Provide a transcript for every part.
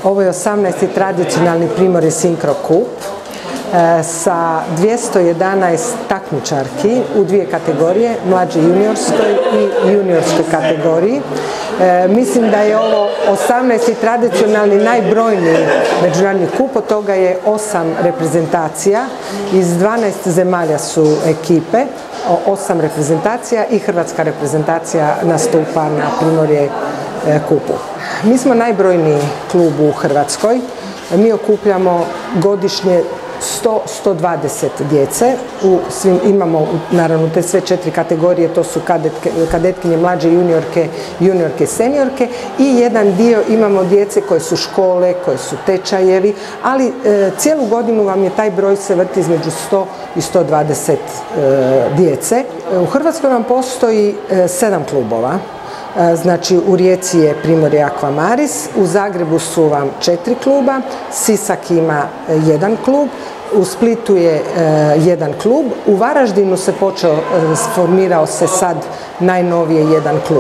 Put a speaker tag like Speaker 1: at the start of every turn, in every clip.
Speaker 1: Ovo je 18. tradicionalni Primorje Sinkro kup sa 211 takmičarki u dvije kategorije, mlađe juniorskoj i juniorskoj kategoriji. Mislim da je ovo 18. tradicionalni najbrojniji međunarodni kup, od toga je 8 reprezentacija, iz 12 zemalja su ekipe, 8 reprezentacija i hrvatska reprezentacija nastupa na Primorje kupu. Mi smo najbrojniji klub u Hrvatskoj, mi okupljamo godišnje 100-120 djece, imamo naravno te sve 4 kategorije, to su kadetkinje, mlađe juniorke, juniorke, seniorke i jedan dio imamo djece koje su škole, koje su tečajevi, ali cijelu godinu vam je taj broj se vrti između 100 i 120 djece. U Hrvatskoj vam postoji 7 klubova. Znači u Rijeci je Primorje Aquamaris, u Zagrebu su vam 4 kluba, Sisak ima 1 klub, u Splitu je 1 klub, u Varaždinu se formirao se sad najnovije 1 klub.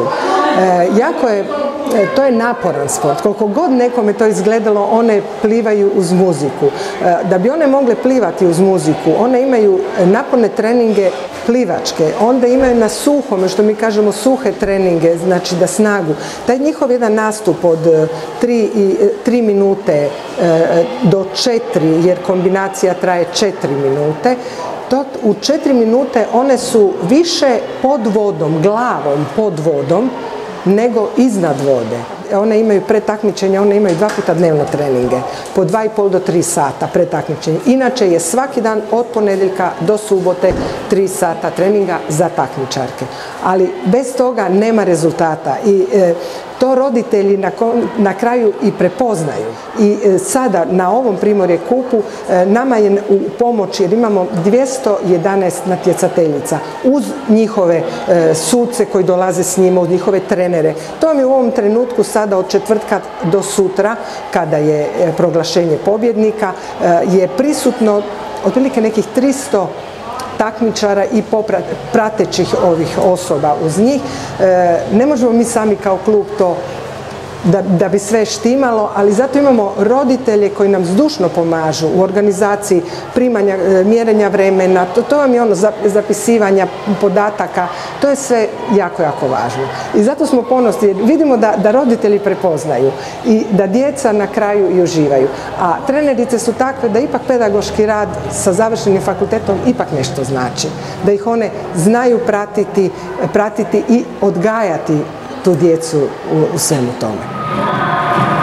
Speaker 1: To je naporan sport, koliko god nekome to izgledalo, one plivaju uz muziku. Da bi one mogle plivati uz muziku, one imaju naporne treninge plivačke, onda imaju na suhome, što mi kažemo suhe treninge, znači da snagu. Taj njihov jedan nastup od 3 minute do 4, jer kombinacija traje 4 minute, u 4 minute one su više pod vodom, glavom pod vodom, nego iznad vode. One imaju pretakmičenje, one imaju 2 puta dnevno treninge, po 2,5 do 3 sata pretakmičenje. Inače je svaki dan od ponedjeljka do subote 3 sata treninga za takmičarke. Ali bez toga nema rezultata i to roditelji na kraju i prepoznaju. I sada na ovom Primorje kupu nama je u pomoći, jer imamo 211 natjecateljica uz njihove suce koji dolaze s njima, uz njihove trenere. To vam je u ovom trenutku sada od četvrtka do sutra, kada je proglašenje pobjednika, je prisutno otprilike nekih 300 takmičara i pratećih ovih osoba uz njih. Ne možemo mi sami kao klub to da bi sve štimalo, ali zato imamo roditelje koji nam zdušno pomažu u organizaciji primanja, mjerenja vremena, to vam je ono zapisivanja podataka, to je sve jako, jako važno. I zato smo ponosni, jer vidimo da roditelji prepoznaju i da djeca na kraju i uživaju. A trenerice su takve da ipak pedagoški rad sa završenim fakultetom ipak nešto znači. Da ih one znaju pratiti i odgajati tu djecu u svemu tome.